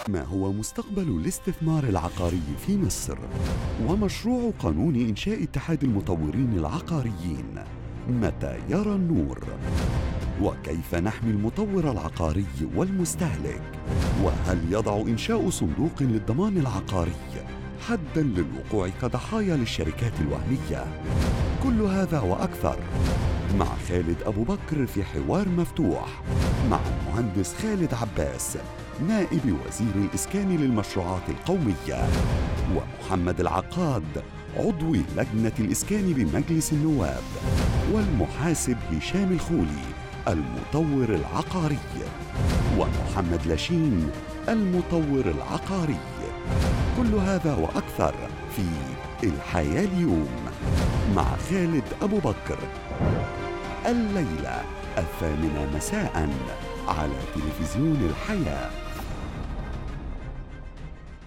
ما هو مستقبل الاستثمار العقاري في مصر؟ ومشروع قانون إنشاء اتحاد المطورين العقاريين متى يرى النور؟ وكيف نحمي المطور العقاري والمستهلك؟ وهل يضع إنشاء صندوق للضمان العقاري حداً للوقوع كضحايا للشركات الوهمية؟ كل هذا وأكثر مع خالد أبو بكر في حوار مفتوح مع المهندس خالد عباس نائب وزير الإسكان للمشروعات القومية، ومحمد العقاد عضو لجنة الإسكان بمجلس النواب، والمحاسب هشام الخولي المطور العقاري، ومحمد لاشين المطور العقاري. كل هذا وأكثر في الحياة اليوم مع خالد أبو بكر الليلة 8 مساء على تلفزيون الحياة.